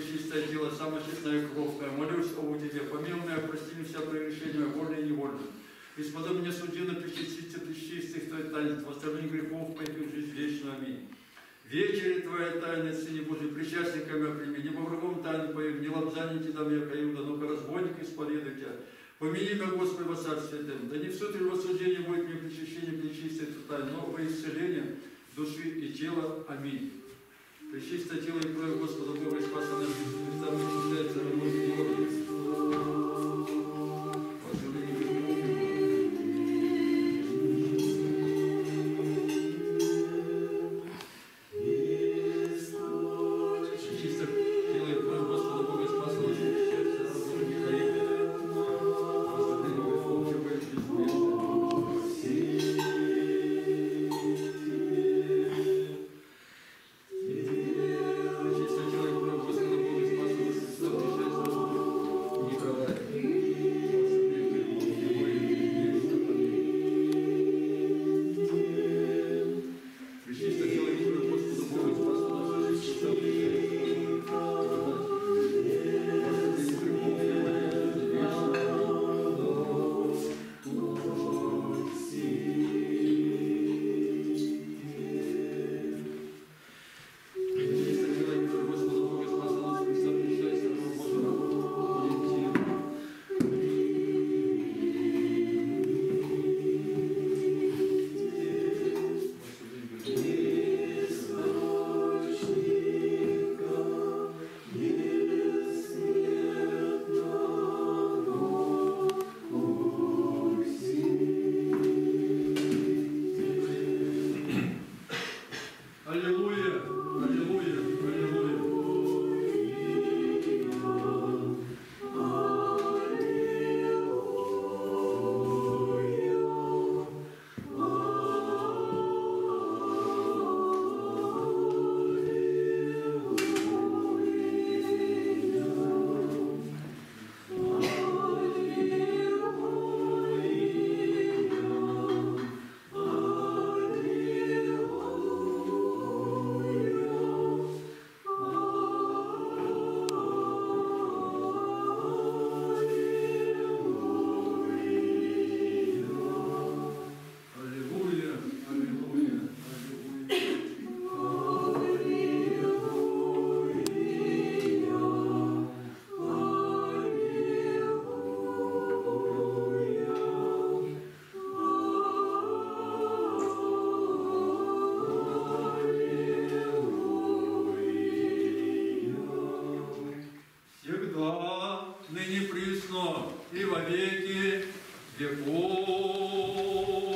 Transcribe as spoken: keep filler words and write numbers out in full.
пречистое тело, самая честная кровь, молюсь о Тебе, помилуй меня, прости мне вся прегрешения, вольно и невольно. И сподоби мне судьи причаститься пречистых Твоих таинств, восстановление грехов моих и жизнь вечную. Аминь. Вечери Твоя тайна, Сыне Божий, причастниками прими, не по врагом тайну поем, не лобзание Тебя, века Иуда, но-ка разбойник исповедуй Тебя. Помяни меня, Господи, во Царстве Твоем, да не в суд или во судение будет мне причащение пречистых тайн, но во исцеление души и тела. Аминь. Пречистое тело и кровь Господа Бога и Спаса нашего Христа причащается рабой Георгий. ныне присно и во веки веков.